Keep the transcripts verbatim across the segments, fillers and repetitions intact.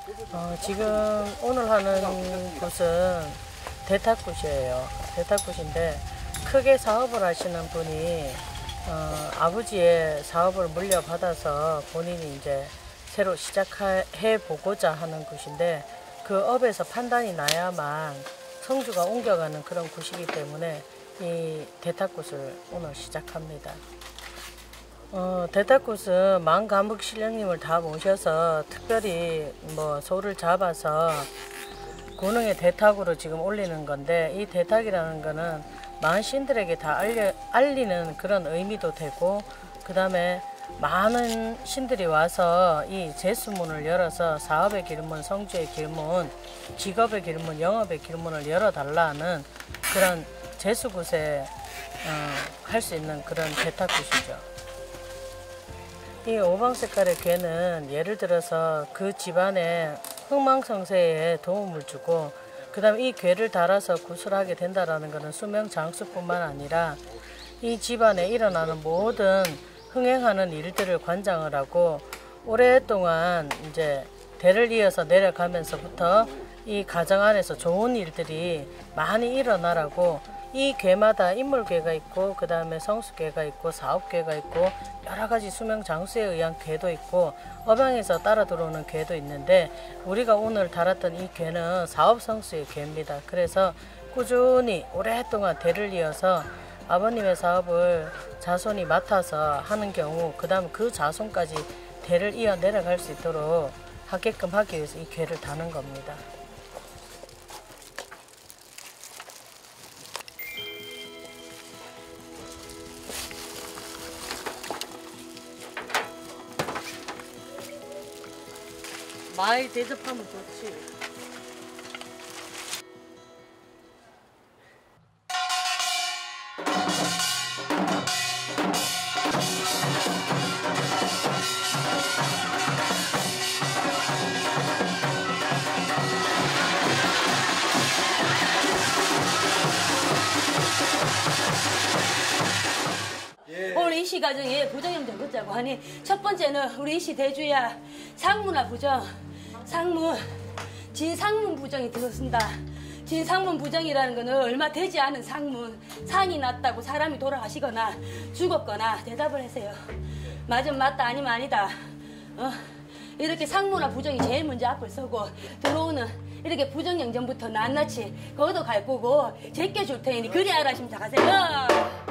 어, 지금 오늘 하는 곳은 대탁굿이에요. 대탁굿인데 크게 사업을 하시는 분이 어, 아버지의 사업을 물려받아서 본인이 이제 새로 시작해 보고자 하는 굿인데 그 업에서 판단이 나야만 성주가 옮겨가는 그런 굿이기 때문에 이 대탁굿을 오늘 시작합니다. 어, 대탁굿은 만감흑 신령님을 다 모셔서 특별히 뭐 소를 잡아서 고능의 대탁으로 지금 올리는 건데, 이 대탁이라는 거는 많은 신들에게 다 알려, 알리는 그런 의미도 되고, 그 다음에 많은 신들이 와서 이 재수문을 열어서 사업의 길문, 성주의 길문, 직업의 길문, 영업의 길문을 열어달라는 그런 재수굿에 어, 할 수 있는 그런 대탁굿이죠. 이 오방 색깔의 괴는 예를 들어서 그 집안의 흥망성쇠에 도움을 주고, 그 다음에 이 괴를 달아서 굿을 하게 된다는 것은 수명장수뿐만 아니라 이 집안에 일어나는 모든 흥행하는 일들을 관장을 하고, 오랫동안 이제 대를 이어서 내려가면서부터 이 가정 안에서 좋은 일들이 많이 일어나라고, 이 괴마다 인물괴가 있고, 그 다음에 성수괴가 있고, 사업괴가 있고, 여러 가지 수명장수에 의한 괴도 있고, 업양에서 따라 들어오는 괴도 있는데, 우리가 오늘 달았던 이 괴는 사업성수의 괴입니다. 그래서 꾸준히 오랫동안 대를 이어서 아버님의 사업을 자손이 맡아서 하는 경우, 그 다음 그 자손까지 대를 이어 내려갈 수 있도록 하게끔 하기 위해서 이 괴를 다는 겁니다. 많이 대접하면 좋지. 오늘 이씨 가정에 부정형 좀 걷자고 하니, 첫 번째는 우리 이씨 대주야 상문화 부정. 상문, 진상문 부정이 들어선다. 진상문 부정이라는 거는 얼마 되지 않은 상문, 상이 났다고 사람이 돌아가시거나 죽었거나 대답을 하세요. 맞으면 맞다, 아니면 아니다. 어? 이렇게 상문화 부정이 제일 먼저 앞을 서고, 들어오는 이렇게 부정영전부터 낱낱이 거도 갈 거고 제껴줄 테니 그리 알아시면 다 가세요.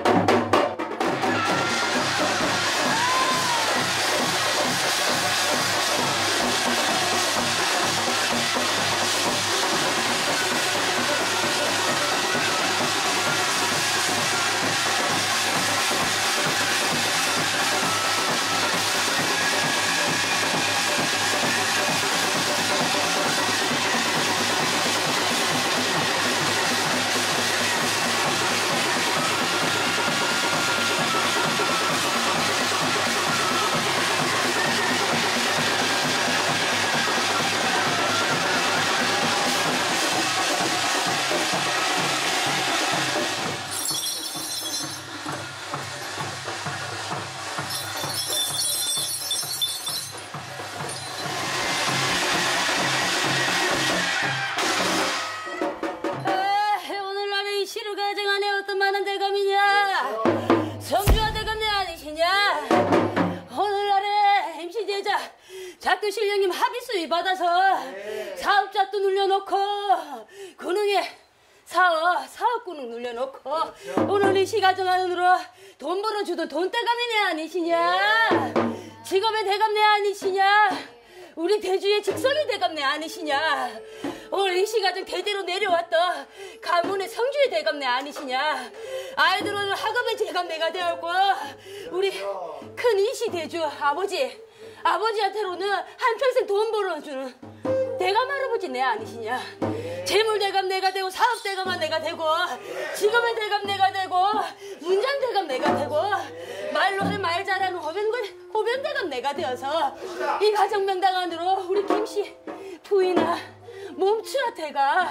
작두 신령님 합의수위 받아서 네. 사업자도 눌려놓고 근흥에 사업, 사업군은 눌려놓고 그렇죠. 오늘 이 시가정 안으로 돈 벌어주던 돈대감이 내 아니시냐? 직업의 대감 내 아니시냐? 우리 대주의 직성의 대감 내 아니시냐? 오늘 이 시가정 대대로 내려왔던 가문의 성주의 대감 내 아니시냐? 아이들 오늘 학업의 대감 내가 되었고, 우리 큰 이시 대주 아버지 아버지한테로는 한평생 돈 벌어주는 대감 할아버지 내 아니시냐? 재물 대감 내가 되고, 사업 대감은 내가 되고, 직업의 대감 내가 되고, 문장 대감 내가 되고, 말로는 말 잘하는 호변, 호변 대감 내가 되어서 이 가정 명당 안으로 우리 김씨 부인아 몸추라 대가,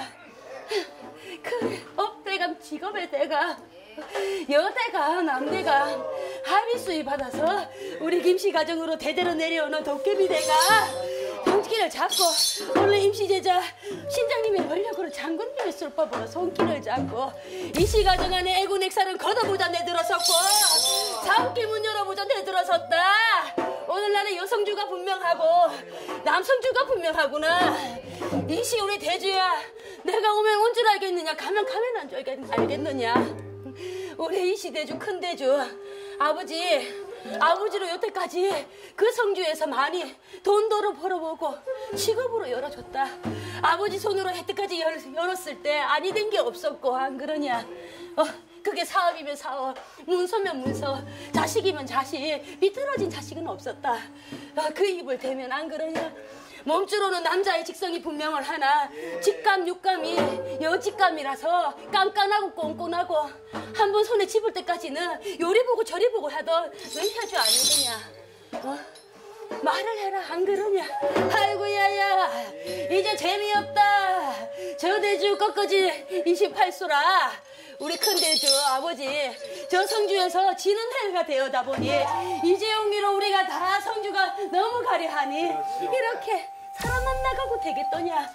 그 업대감, 직업의 대감, 여대가 남대가 합의수위 받아서 우리 김씨 가정으로 대대로 내려오는 도깨비 대가, 도깨비 손길을 잡고 오늘 임시제자 신장님의 원력으로 장군님의 술법으로 손길을 잡고 이시 가정 안에 애군 액살은 걷어보자 내들어섰고 사업기 문 열어보자 내들어섰다. 오늘 날의 여성주가 분명하고 남성주가 분명하구나. 이시 우리 대주야, 내가 오면 온 줄 알겠느냐, 가면 가면 안 줄 알겠느냐. 우리 이시 대주, 큰 대주, 아버지 아버지로 여태까지 그 성주에서 많이 돈도로 벌어보고 직업으로 열어줬다. 아버지 손으로 여태까지 열, 열었을 때 아니 된 게 없었고, 안 그러냐? 어, 그게 사업이면 사업, 문서면 문서, 자식이면 자식, 비틀어진 자식은 없었다. 어, 그 입을 대면 안 그러냐? 몸주로는 남자의 직성이 분명을 하나 직감 육감이 여직감이라서 깐깐하고 꼼꼼하고 한 번 손에 집을 때까지는 요리 보고 저리 보고 하던 의사주 아니더냐. 어? 말을 해라, 안 그러냐? 아이고 야야, 이제 재미없다. 저 대주 꺾어지 이십팔 수라 우리 큰 대주 아버지 저 성주에서 지는 해가 되어다 보니 이제 용기로 우리가 다 성주가 넘어가려 하니 이렇게 사람 만나가고 되겠더냐.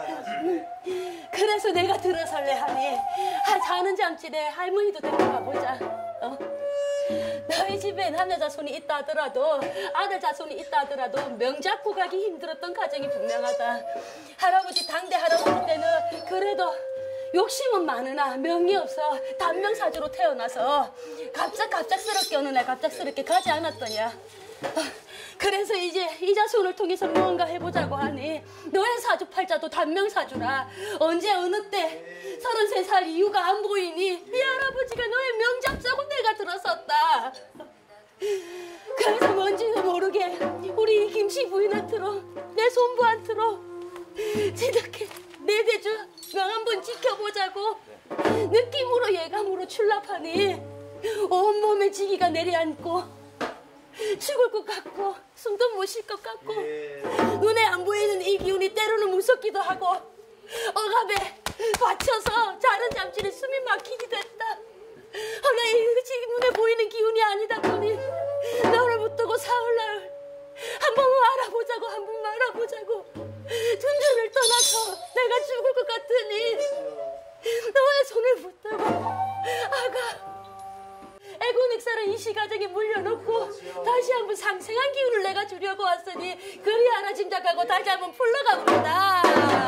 그래서 내가 들어설래 하니 아, 자는 잠집에 할머니도 데리고 가보자. 어? 너희 집에 남자 자손이 있다 하더라도 아들 자손이 있다 하더라도 명 잡고 가기 힘들었던 가정이 분명하다. 할아버지 당대 할아버지 때는 그래도 욕심은 많으나 명이 없어 단명사주로 태어나서 갑작 갑작스럽게 어느 날 갑작스럽게 가지 않았더냐. 그래서 이제 이 자손을 통해서 무언가 해보자고 하니 너의 사주팔자도 단명사주라. 언제 어느 때 서른세 살 이유가 안 보이니 네 할아버지가 너의 명잡자고 내가 들었었다. 그래서 뭔지도 모르게 우리 김씨 부인한테로 내 손부한테로 지독해 내 대주 명 한번 지켜보자고 느낌으로 예감으로 출납하니 온몸에 지기가 내려앉고 죽을 것 같고 숨도 못 쉴 것 같고 눈에 안 보이는 이 기운이 때로는 무섭기도 하고 억압에 받쳐서 자는 잠실에 숨이 막히기도 했다. 허나 이 지금 눈에 보이는 기운이 아니다 보니 너를 붙들고 사흘날 한 번 알아보자고 한 번 말아보자고 둔둔을 떠나서 내가 죽을 것 같으니 너의 손을 붙들고 아가 애군 액살은 이시 가정에 물려놓고 다시 한번 상생한 기운을 내가 주려고 왔으니 그리 하나 짐작하고 다시 한번 풀러가봅니다.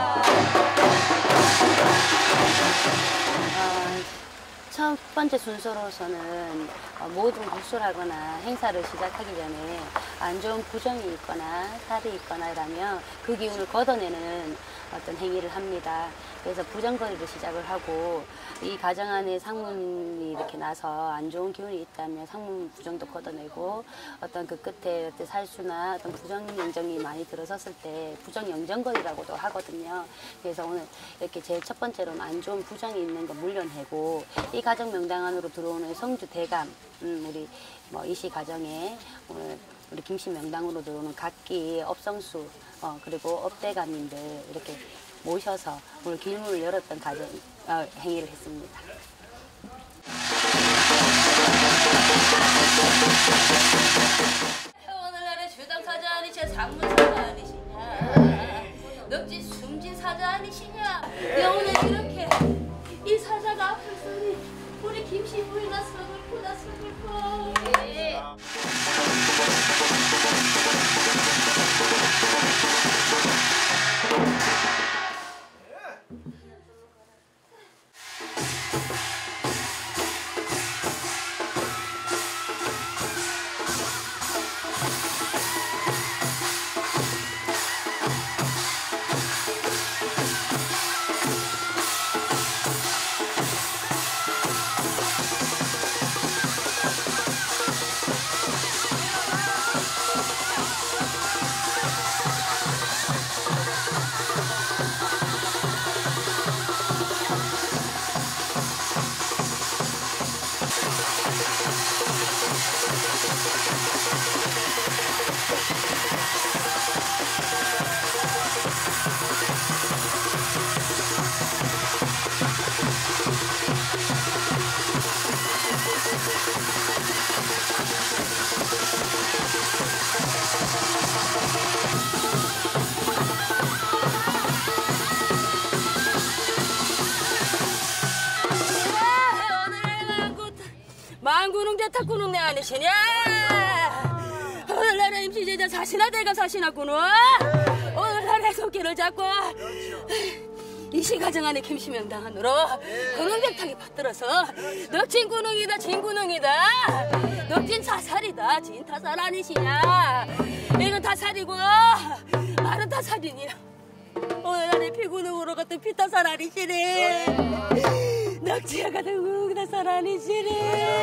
어, 첫 번째 순서로서는 모든 구술하거나 행사를 시작하기 전에 안 좋은 부정이 있거나 살이 있거나 이라면 그 기운을 걷어내는 어떤 행위를 합니다. 그래서 부정거리를 시작을 하고 이 가정 안에 상문이 이렇게 나서 안 좋은 기운이 있다면 상문 부정도 걷어내고 어떤 그 끝에 어떤 살수나 어떤 부정 영정이 많이 들어섰을 때 부정 영정거리라고도 하거든요. 그래서 오늘 이렇게 제일 첫 번째로는 안 좋은 부정이 있는 거 물려내고 이 가정 명당 안으로 들어오는 성주 대감 음, 우리 뭐 이시 가정에 오늘 우리 김씨 명당으로 들어오는 각기 업성수 어, 그리고 업대감님들 이렇게 모셔서 오늘 길문을 열었던 가정 어, 행위를 했습니다. 오늘날의 주당 사자 아니시냐 상문 사자 아니시냐 넙지 숨진 사자 아니시냐. 내 오늘 이렇게 이 사자가 앞을 서니 우리 김씨 부인아 서글프다 서글퍼. 예. 대탁구는 내 아니시냐? 오늘날의 임시 제자 사시나 대가 사시나구나. 오늘날의 손길을 잡고 이 시가정 안에 김시명당한으로 근홍대탁이 받들어서 넉진 군웅이다 진군웅이다 넉진 사살이다 진타살 아니시냐. 이건 타살이고 말은 타살이니라. 오늘날의 피군웅으로 같은 피타살 아니시니. 넉지가 같은 군웅타살 아니시니.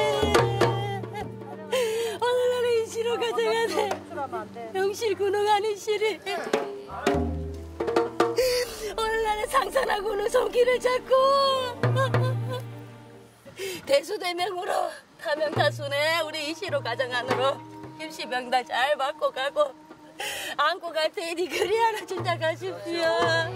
오늘날의 이시로 가정하는 영실 군웅 아니시니. 오늘날의 상산하고는 손길을 잡고 대수대명으로 타명타순에 우리 이시로 가정 안으로 김씨명당 잘 받고 가고 안고 갈 테니 그리하라 진짜 가십시오.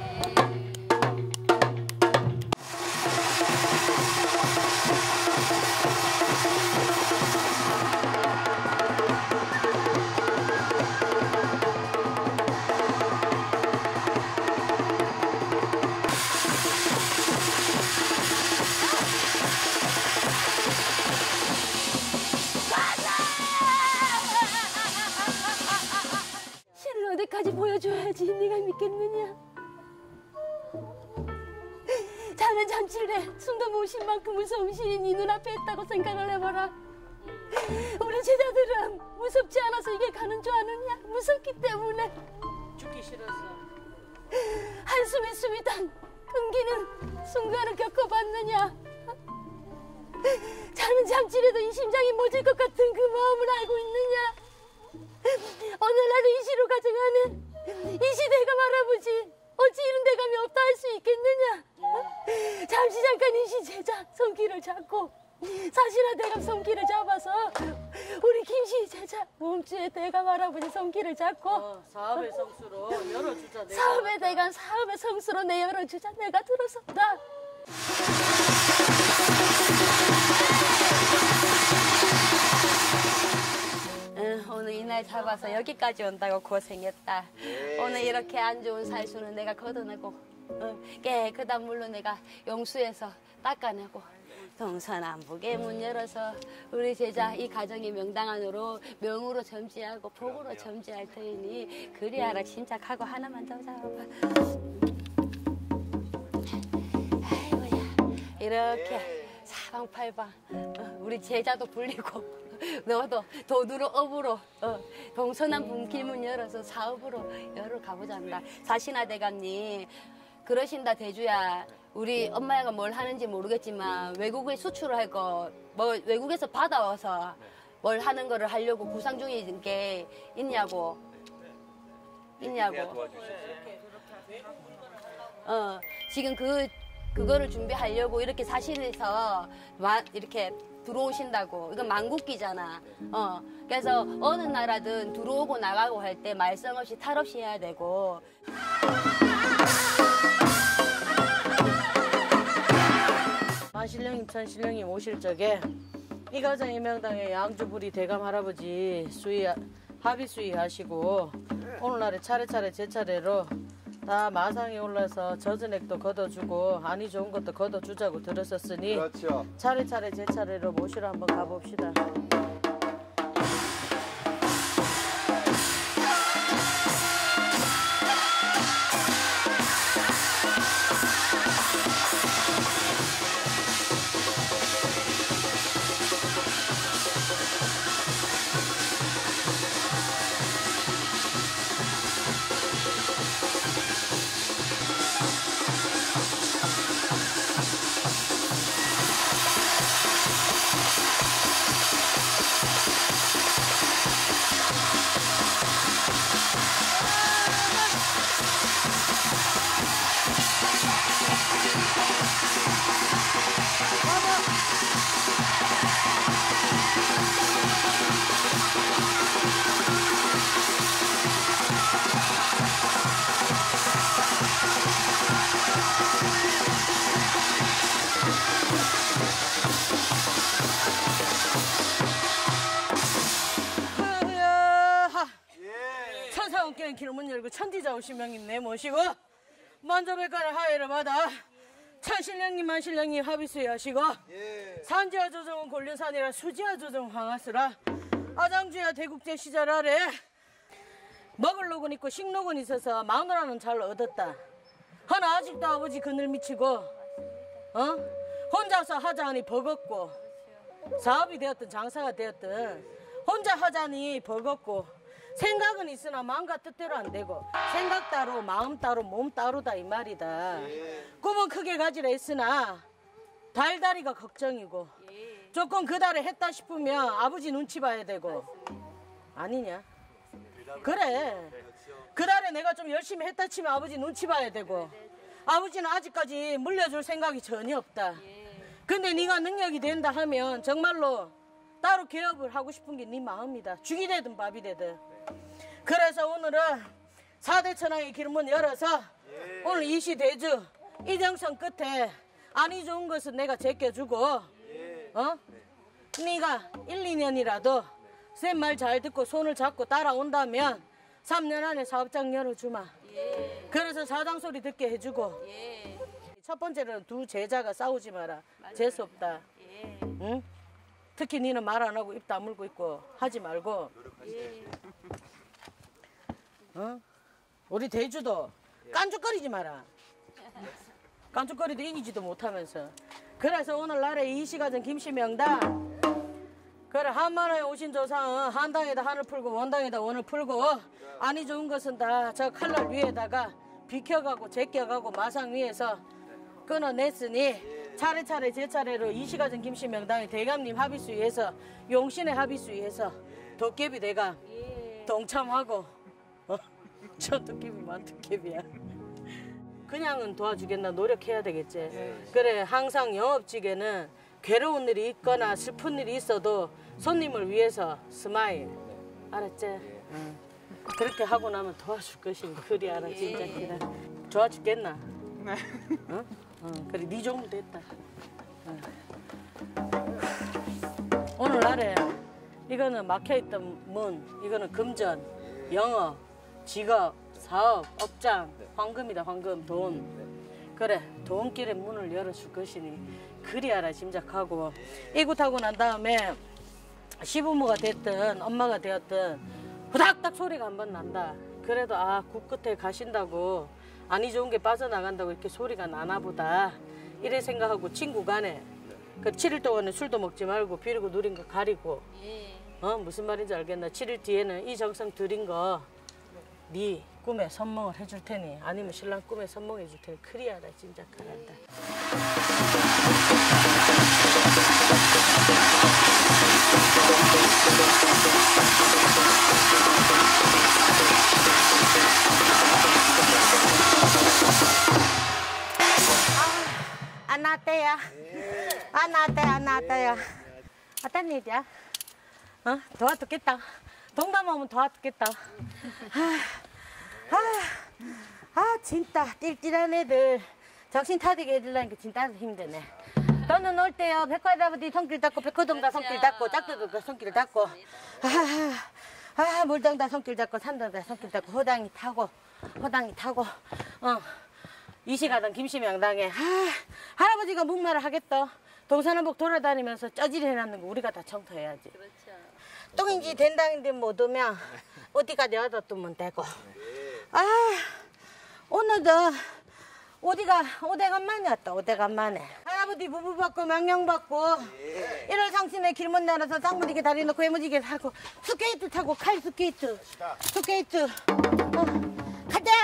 어디까지 보여줘야지 네가 믿겠느냐. 자는 잠칠에 숨도 못 쉴 만큼 무서운 신이 네 눈앞에 있다고 생각을 해봐라. 우리 제자들은 무섭지 않아서 이게 가는 줄 아느냐. 무섭기 때문에 죽기 싫어서 한숨에 숨이 단 끊기는 순간을 겪어봤느냐. 자는 잠칠에도 이 심장이 멎을 것 같은 그 마음을 알고 있느냐. 오늘날 이시로 가정하는 이 시대가 말아보지 어찌 이런 대감이 없다 할 수 있겠느냐. 잠시 잠깐 이시 제자 손길을 잡고 사실화 대감 손길을 잡아서 우리 김씨 제자 몸주의 대감 할아버지 손길을 잡고 어, 사업의 성수로 열어주자. 내가. 사업의 대감 사업의 성수로 내 열어주자. 내가 들어섰다. 응, 오늘 이날 잡아서 여기까지 온다고 고생했다. 오늘 이렇게 안 좋은 살수는 내가 걷어내고 응, 깨끗한 물로 내가 용수에서 닦아내고 동서남북의 문 열어서 우리 제자 이 가정의 명당 안으로 명으로 점지하고 복으로 점지할 테니 그리하라 침착하고 하나만 더 잡아봐. 아이고야 이렇게 사방팔방 어, 우리 제자도 불리고 너도 도두로 업으로 어, 동서남북 길문 열어서 사업으로 열어 가보자 한다. 사신아 대감님 그러신다. 대주야 우리 엄마가 뭘 하는지 모르겠지만 외국에 수출을 할 거 뭐 외국에서 받아와서 뭘 하는 거를 하려고 구상 중인 게 있냐고 있냐고 어 지금 그 그거를 준비하려고 이렇게 사신에서 이렇게 들어오신다고. 이건 만국기잖아. 어 그래서 어느 나라든 들어오고 나가고 할 때 말썽 없이 탈 없이 해야 되고. 마신령님 천신령님 오실 적에 이 가정의 명당에 양주부리 대감 할아버지 수의 합의 수의하시고 오늘날에 차례차례 제 차례로 다 마상에 올라서 젖은 액도 걷어주고 안이 좋은 것도 걷어주자고 들었었으니 그렇죠. 차례차례 제 차례로 모시러 한번 가봅시다. 천사원께는 길을 문 열고 천지자 오신 명님 내 모시고 먼저 백간의 하회를 받아 차신령님 만신령님 합의수에 하시고 예. 산지하 조정은 곤륜산이라 수지하 조정 황하스라 아장주야 대국제 시절 아래 먹을 녹은 있고 식록은 있어서 마누라는 잘 얻었다. 하나 아직도 아버지 그늘 미치고 어? 혼자서 하자니 버겁고 사업이 되었든 장사가 되었든 혼자 하자니 버겁고 생각은 있으나 마음과 뜻대로 안 되고 생각 따로 마음 따로 몸 따로다 이 말이다. 꿈은 크게 가지라 했으나 달다리가 걱정이고 조금 그 달에 했다 싶으면 아버지 눈치 봐야 되고 아니냐? 그래. 그 달에 내가 좀 열심히 했다 치면 아버지 눈치 봐야 되고 아버지는 아직까지 물려줄 생각이 전혀 없다. 근데 네가 능력이 된다 하면 정말로 따로 개업을 하고 싶은 게 네 마음이다. 죽이 되든 밥이 되든. 그래서 오늘은 사대 천왕의 길문 열어서 예. 오늘 이시대주 이정선 끝에 안이 좋은 것은 내가 제껴주고 예. 어? 네가 일, 이 년이라도 쌤 말 잘 듣고 손을 잡고 따라온다면 삼 년 안에 사업장 열어주마. 예. 그래서 사장 소리 듣게 해주고 예. 첫 번째는 두 제자가 싸우지 마라. 재수없다. 예. 응? 특히 니는 말 안 하고 입 다물고 있고 하지 말고 예. 어? 우리 대주도 깐죽거리지 마라. 깐죽거리도 이기지도 못하면서. 그래서 오늘날에 이시가전 김씨명당 그래 한만에 오신 조상은 한당에다 한을 풀고 원당에다 원을 풀고 안이 좋은 것은 다 저 칼날 위에다가 비켜가고 제껴가고 마상 위에서 끊어냈으니 차례차례 제 차례로 이시가전 김씨명당의 대감님 합의수위에서 용신의 합의수위에서 도깨비 내가 동참하고 어? 저 도깨비 만 도깨비야. 그냥은 도와주겠나 노력해야 되겠지. 그래 항상 영업직에는 괴로운 일이 있거나 슬픈 일이 있어도 손님을 위해서 스마일. 알았지? 응. 그렇게 하고 나면 도와줄 것이 그리 알아 진짜 기라. 좋아 죽겠나? 네. 어? 어, 그래 네 정도 됐다. 어. 오늘날에 이거는 막혀있던 문, 이거는 금전, 영업, 직업, 사업, 업장, 황금이다 황금, 돈. 그래 돈길의 문을 열어줄 것이니 그리 알아 짐작하고 이곳하고 난 다음에 시부모가 됐든 엄마가 되었든 후닥닥 소리가 한 번 난다. 그래도 아 국 끝에 가신다고 안이 좋은 게 빠져나간다고 이렇게 소리가 나나 보다 이래 생각하고 친구 간에 그 칠 일 동안에 술도 먹지 말고 비리고 누린 거 가리고 어 무슨 말인지 알겠나. 칠 일 뒤에는 이 정성 들인 거 네 꿈에 선몽을 해줄 테니 아니면 신랑 꿈에 선몽해 줄 테니 그리하다 진짜 잘한다. 아, 안 나왔대야. 안 나왔대, 안 나왔대야. 어떤 일이야? 어? 도와줬겠다. 동담 오면 도와줬겠다. 아, 아, 아, 진짜 띨띨한 애들. 정신 타들게 해주려니까 진짜 힘드네. 너는 올 때요, 백화다부디 손길 닦고, 백호동다 손길 닦고, 짝두동다 손길 닦고, 아, 아, 물동다 손길 닦고, 산동다 손길 닦고, 호당이 타고, 호당이 타고, 어. 이시가던 김씨명당에, 아, 할아버지가 묵말을 하겠다. 동서남북 돌아다니면서 쩌질 해놨는 거 우리가 다 청소해야지. 그렇죠. 똥인지 된당인데 못 오면 어디까지 얻어두면 되고. 아, 오늘도 어디가 오대간만에 왔다, 오대간만에. 할아버지 부부 받고 명령 받고 일월 상신에 길문 날아서 쌍무지개 다리 놓고 해무지개 타고 스케이트 타고 칼 스케이트 스케이트 어, 가자.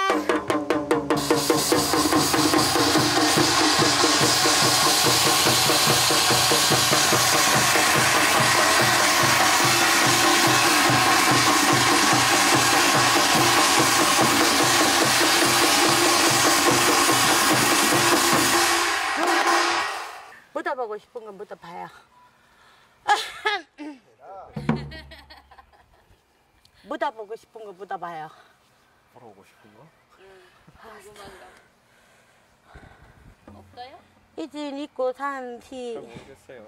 묻어보고 싶은 건 묻어봐요. 묻어보고 싶은 거 묻어봐요. 물어보고 싶은 거? 궁금한가? 없어요? 이진 입고 산 잘 티, 모르겠어요.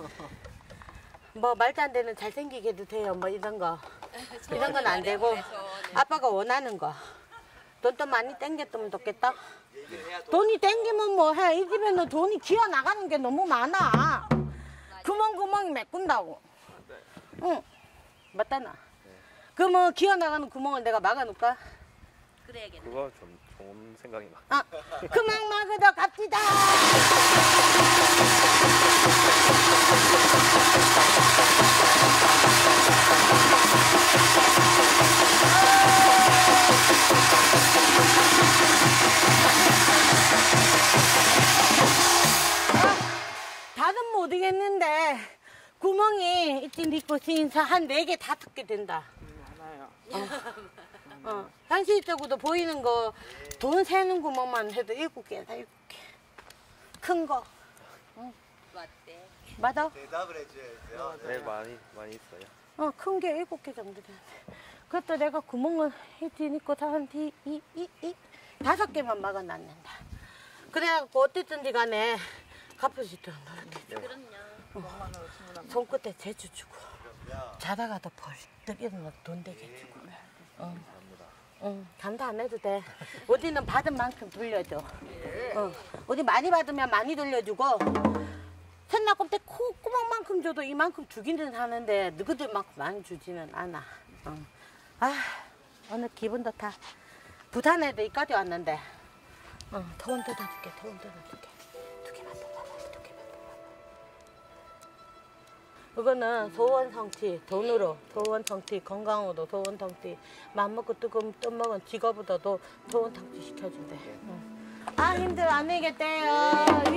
뭐 말도 안 되는 잘생기게 해도 돼요. 뭐 이런 거. 이런 건 안 되고 아빠가 원하는 거. 돈 좀 많이 땡겼으면 좋겠다. 돈이 땡기면 뭐해? 이 집에는 돈이 기어 나가는 게 너무 많아. 구멍구멍이 메꾼다고. 응, 맞다나. 그러면 기어 나가는 구멍을 내가 막아놓을까? 그래야겠네. 그거 좀 좋은 생각이다. 아, 그만 막으러 갑시다. 다는 모르겠는데 구멍이 이쯤 있고 진짜 한 네 개 다 뜯게 된다. 많아요. 어, 현실적으로 보이는 거 돈 세는 구멍만 해도 일곱 개다 일곱 개. 큰 거. 맞대. 맞아? 대답을 해줘야죠. 네, 많이 많이 있어요. 어, 큰 게 일곱 개 정도 되는데. 그것도 내가 구멍을 뒤니까 한 이, 이, 이, 이, 다섯 개만 막아놨는다. 그래갖고 어쨌든지 간에 갚을 수 있도록 노력해. 그럼요. 손끝에 재주 주고 자다가도 벌떡 일어나 돈 되게 주고. 어. 응, 감사 안 해도 돼. 어디는 받은 만큼 돌려줘. 어, 어디 많이 받으면 많이 돌려주고 샌나 껍데 콧구멍만큼 줘도 이만큼 주기는 하는데 너희들만큼 많이 주지는 않아. 어. 아, 오늘 기분 좋다. 부산에도 이까지 왔는데 어, 더운 데다 줄게, 더운 데다 줄게. 두 개만 더 봐봐, 두 개만 더 봐봐. 이거는 소원성취, 돈으로 소원성취, 건강으로 소원성취, 맘먹고 뜨거운 떠먹은 지거보다도 소원성취 시켜준대. 응. 아 힘들어, 안녕히 계세요.